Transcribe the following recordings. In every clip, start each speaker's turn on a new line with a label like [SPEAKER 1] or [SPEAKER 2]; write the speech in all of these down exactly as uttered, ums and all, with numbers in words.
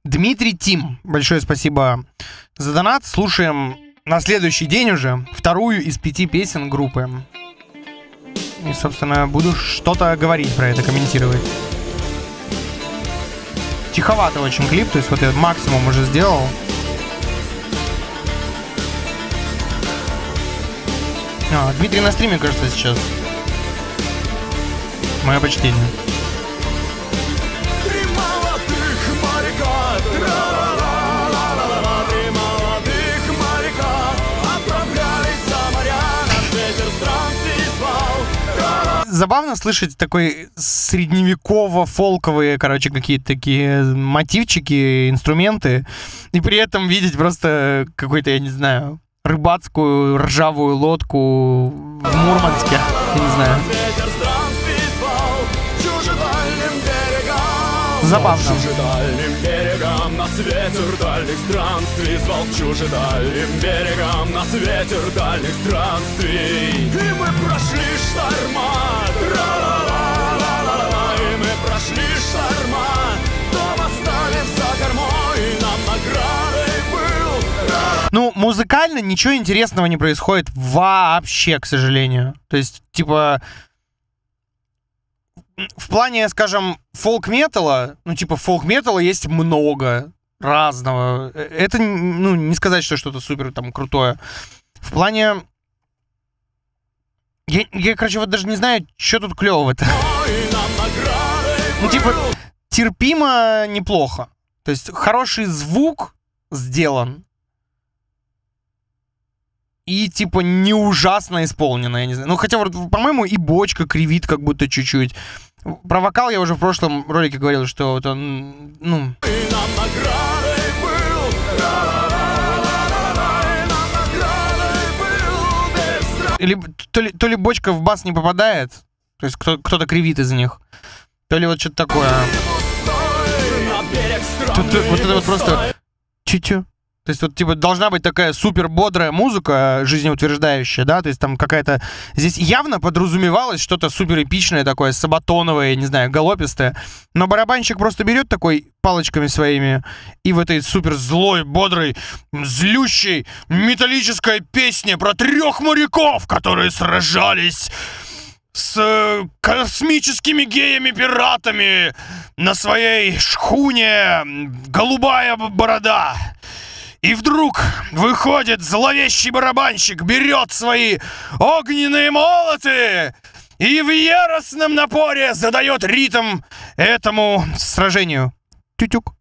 [SPEAKER 1] Дмитрий Тим, большое спасибо за донат. Слушаем на следующий день уже вторую из пяти песен группы. И, собственно, буду что-то говорить про это, комментировать. Тиховато очень клип, то есть вот я максимум уже сделал. А, Дмитрий на стриме, кажется, сейчас. Мое почтение. Забавно слышать такой средневеково-фолковые, короче, какие-то такие мотивчики, инструменты, и при этом видеть просто какой-то, я не знаю, рыбацкую ржавую лодку в Мурманске, я не знаю. Забавно. Нас ветер дальних странствий звал к чужедальним берегам, нас ветер дальних странствий. И мы прошли шторма, тра-ла-ла-ла-ла-ла, и мы прошли шторма, дом оставив за кормой, нам наградой был. Ну, музыкально ничего интересного не происходит вообще, к сожалению. То есть, типа... В плане, скажем, фолк-металла, ну, типа, фолк-металла есть много разного. Это, ну, не сказать, что что-то супер там крутое. В плане... Я, я, короче, вот даже не знаю, что тут клевого-то. Ну, типа, терпимо неплохо. То есть, хороший звук сделан. И, типа, не ужасно исполнено, я не знаю. Ну, хотя, по-моему, и бочка кривит как будто чуть-чуть. Про вокал я уже в прошлом ролике говорил, что вот он, ну... Или то ли, то ли бочка в бас не попадает, то есть кто, кто-то кривит из них, то ли вот что-то такое. Тут, вот это вот просто... Чуть-чуть. То есть вот, типа, должна быть такая супер бодрая музыка, жизнеутверждающая, да, то есть там какая-то... Здесь явно подразумевалось что-то супер эпичное такое, сабатоновое, я не знаю, галопистое, но барабанщик просто берет такой палочками своими и в этой супер злой, бодрой, злющей металлической песне про трех моряков, которые сражались с космическими геями-пиратами на своей шхуне «Голубая борода». И вдруг выходит зловещий барабанщик, берет свои огненные молоты и в яростном напоре задает ритм этому сражению. Тютюк.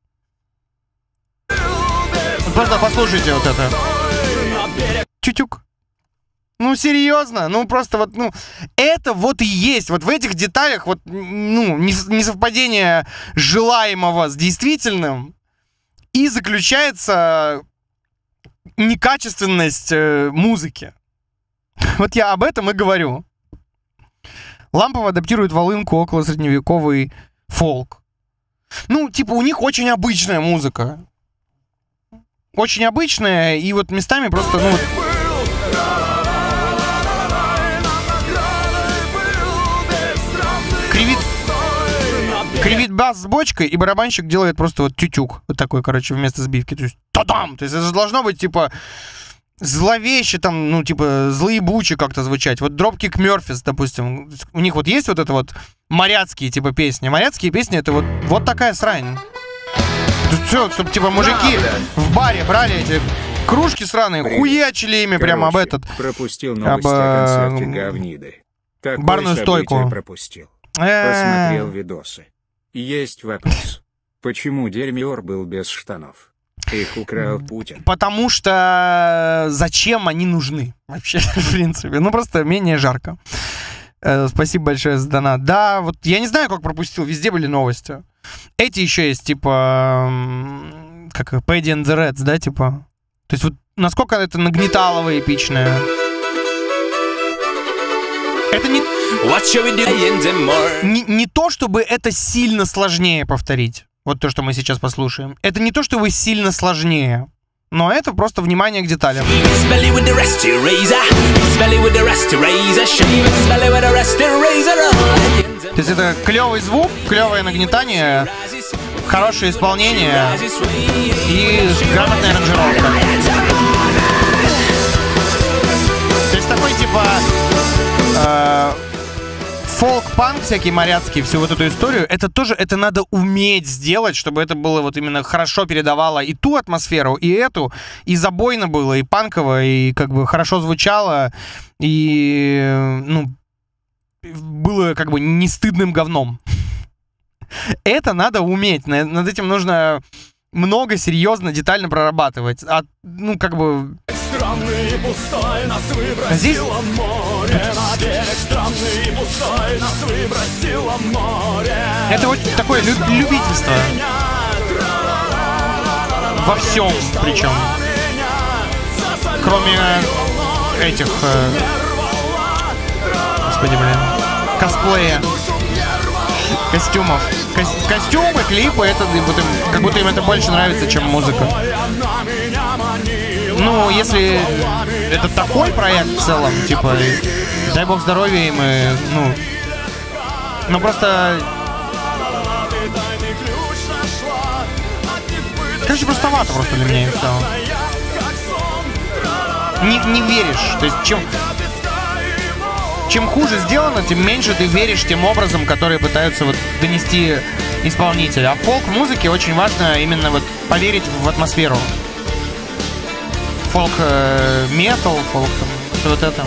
[SPEAKER 1] Просто послушайте вот это. Тютюк. Ну, серьезно, ну просто вот, ну, это вот и есть, вот в этих деталях, вот, ну, несовпадение желаемого с действительным и заключается некачественность э, музыки. Вот я об этом и говорю. Лампова адаптирует волынку около средневековый фолк. Ну, типа, у них очень обычная музыка. Очень обычная, и вот местами просто, ну, вот... Кривит... Кривит бас с бочкой, и барабанщик делает просто вот тютюк. Вот такой, короче, вместо сбивки. То есть, та-дам! То есть это же должно быть, типа, зловеще, там, ну, типа, злые бучи как-то звучать. Вот Dropkick Murphys, допустим, у них вот есть вот это вот моряцкие, типа, песни. Моряцкие песни — это вот, вот такая срань. Тут все, чтобы, типа, мужики в баре брали эти кружки сраные, Привет. хуячили ими Короче, прямо об этот...
[SPEAKER 2] пропустил новости об, о концерте Говниды. Какое
[SPEAKER 1] барную стойку.
[SPEAKER 2] пропустил? Посмотрел видосы. Есть вопрос. Почему Дермиор был без штанов? Их украл Путин.
[SPEAKER 1] Потому что зачем они нужны вообще, в принципе? Ну, просто менее жарко. Э, спасибо большое за донат. Да, вот я не знаю, как пропустил, везде были новости. Эти еще есть, типа, как Paddy and the Reds, да, типа. То есть вот насколько это нагнеталово эпичное. Это не... Не, не то, чтобы это сильно сложнее повторить. Вот то, что мы сейчас послушаем. Это не то, чтобы сильно сложнее. Но это просто внимание к деталям. То есть это клевый звук, клевое нагнетание, хорошее исполнение и грамотная аранжировка. То есть такой типа э, фолк-панк всякий моряцкий, всю вот эту историю, это тоже, это надо уметь сделать, чтобы это было вот именно хорошо передавало и ту атмосферу, и эту, и забойно было, и панково, и как бы хорошо звучало, и, ну, было как бы не стыдным говном. Это надо уметь, над этим нужно много, серьезно, детально прорабатывать. А, ну, как бы... Здесь... Это вот такое лю- любительство. Во всем, причем. Кроме этих... Э... Господи, блин. Косплея. Костюмов. Ко- костюмы, клипы, это вот им, как будто им это больше нравится, чем музыка. Ну, если это такой проект в целом, типа, дай бог здоровья им, и, ну... Ну, просто... Короче, простовато просто для меня и все. Не, не веришь. То есть, чем... Чем хуже сделано, тем меньше ты веришь тем образом, которые пытаются вот донести исполнитель. А в фолк-музыке очень важно именно вот поверить в атмосферу. Фолк-метал, фолк, все вот это.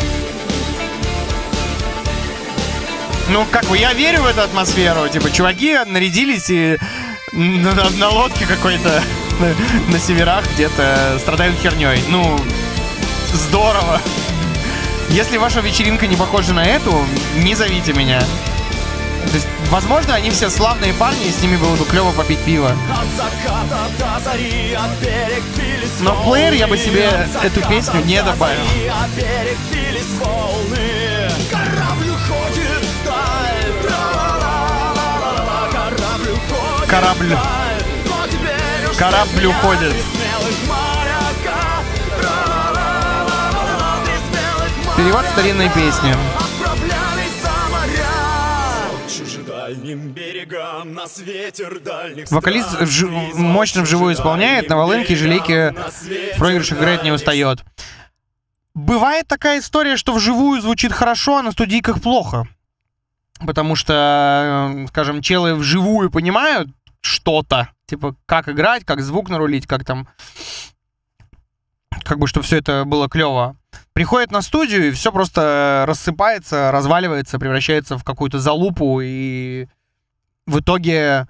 [SPEAKER 1] Ну, как бы, я верю в эту атмосферу. Типа, чуваки нарядились и на, на, на лодке какой-то на, на северах где-то страдают херней. Ну, здорово. Если ваша вечеринка не похожа на эту, не зовите меня. То есть, возможно, они все славные парни, и с ними было бы клево попить пиво. Но в плеер я бы себе эту песню не добавил. Корабль. Корабль уходит. Перевод старинной песни. Вокалист вж... мощно вживую исполняет, на волынке и желейке в проигрыше играть не устает. Бывает такая история, что вживую звучит хорошо, а на студийках плохо. Потому что, скажем, челы вживую понимают что-то. Типа, как играть, как звук нарулить, как там... Как бы, чтобы все это было клево. Приходит на студию, и все просто рассыпается, разваливается, превращается в какую-то залупу, и в итоге,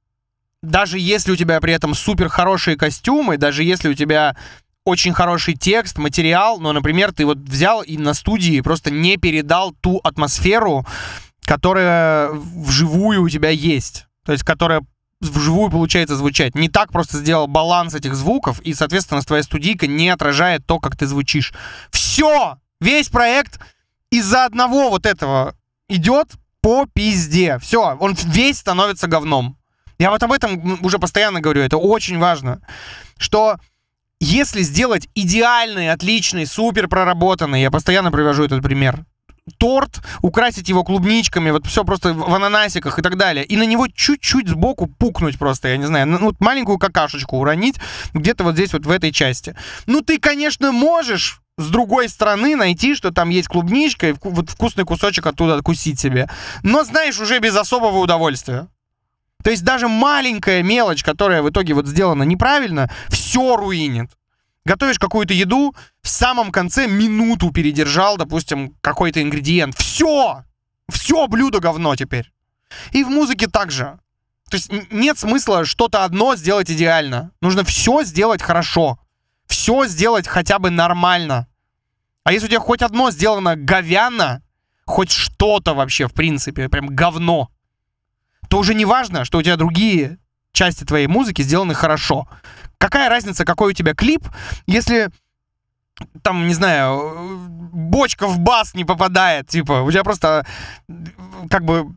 [SPEAKER 1] даже если у тебя при этом супер хорошие костюмы, даже если у тебя очень хороший текст, материал, но, например, ты вот взял и на студии просто не передал ту атмосферу, которая вживую у тебя есть, то есть которая вживую получается звучать. Не так просто сделал баланс этих звуков, и, соответственно, твоя студийка не отражает то, как ты звучишь. Все! Весь проект из-за одного вот этого идет по пизде. Все, он весь становится говном. Я вот об этом уже постоянно говорю, это очень важно. Что если сделать идеальный, отличный, супер проработанный, я постоянно привожу этот пример, торт, украсить его клубничками, вот все просто в ананасиках и так далее, и на него чуть-чуть сбоку пукнуть просто, я не знаю, ну, вот маленькую какашечку уронить где-то вот здесь вот в этой части. Ну, ты, конечно, можешь с другой стороны найти, что там есть клубничка, и вот вкусный кусочек оттуда откусить себе, но, знаешь, уже без особого удовольствия. То есть даже маленькая мелочь, которая в итоге вот сделана неправильно, все руинит. Готовишь какую-то еду, в самом конце минуту передержал, допустим, какой-то ингредиент. Все! Все блюдо говно теперь. И в музыке так же. То есть нет смысла что-то одно сделать идеально. Нужно все сделать хорошо. Все сделать хотя бы нормально. А если у тебя хоть одно сделано говяно, хоть что-то вообще, в принципе, прям говно, то уже не важно, что у тебя другие части твоей музыки сделаны хорошо. Какая разница, какой у тебя клип, если, там, не знаю, бочка в бас не попадает, типа, у тебя просто, как бы,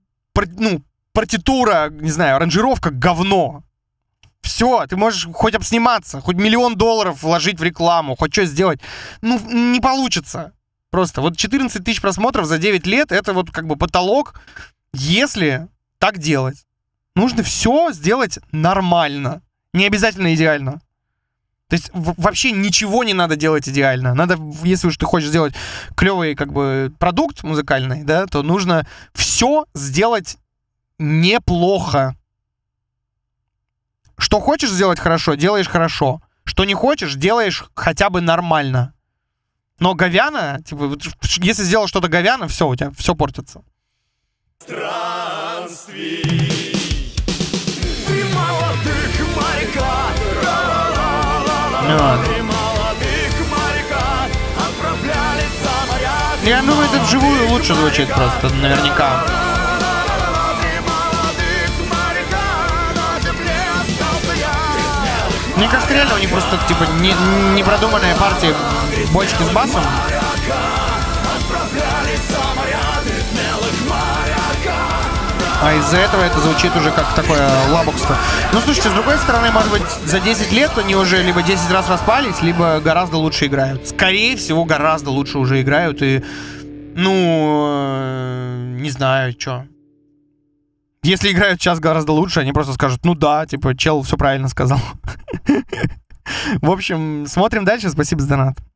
[SPEAKER 1] ну, партитура, не знаю, аранжировка говно. Все, ты можешь хоть обсниматься, хоть миллион долларов вложить в рекламу, хоть что сделать. Ну, не получится. Просто вот четырнадцать тысяч просмотров за девять лет, это вот как бы потолок, если так делать. Нужно все сделать нормально. Не обязательно идеально. То есть вообще ничего не надо делать идеально. Надо, если уж ты хочешь сделать клевый как бы продукт музыкальный, да, то нужно все сделать неплохо. Что хочешь сделать хорошо, делаешь хорошо. Что не хочешь, делаешь хотя бы нормально. Но говяно, типа, если сделал что-то говяно, все, у тебя все портится. Странствий. Три молодых моряка. Я думаю, это вживую лучше звучит просто, наверняка. Мне кажется, реально у них просто, типа, не, не продуманная партия бочки с басом. А из-за этого это звучит уже как такое лабокство. Ну, слушайте, с другой стороны, может быть, за десять лет они уже либо десять раз распались, либо гораздо лучше играют. Скорее всего, гораздо лучше уже играют. И, ну, не знаю, что. Если играют сейчас гораздо лучше, они просто скажут, ну да, типа, чел все правильно сказал. В общем, смотрим дальше. Спасибо за донат.